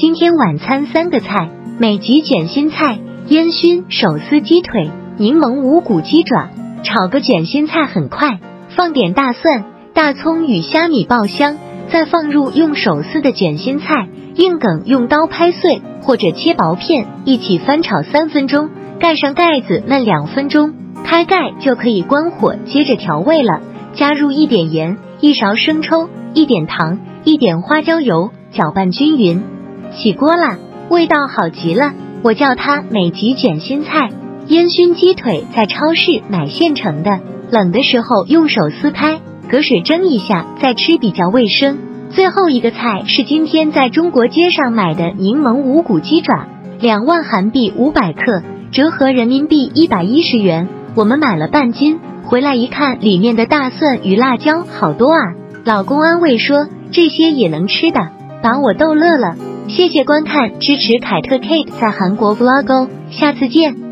今天晚餐3个菜：美极卷心菜、烟熏手撕鸡腿、柠檬五谷鸡爪。炒个卷心菜很快，放点大蒜、大葱与虾米爆香，再放入用手撕的卷心菜、硬梗用刀拍碎或者切薄片，一起翻炒3分钟，盖上盖子焖2分钟，开盖就可以关火，接着调味了，加入1点盐、1勺生抽、1点糖、1点花椒油，搅拌均匀。起锅啦，味道好极了，我叫它美极卷心菜。烟熏鸡腿在超市买现成的，冷的时候用手撕开，隔水蒸一下再吃比较卫生。最后一个菜是今天在中国街上买的柠檬五谷鸡爪，2万韩币500克，折合人民币110元。我们买了半斤，回来一看，里面的大蒜与辣椒好多啊。老公安慰说这些也能吃的，把我逗乐了。谢谢观看，支持凯特 Kate 在韩国 Vlog 哦，下次见。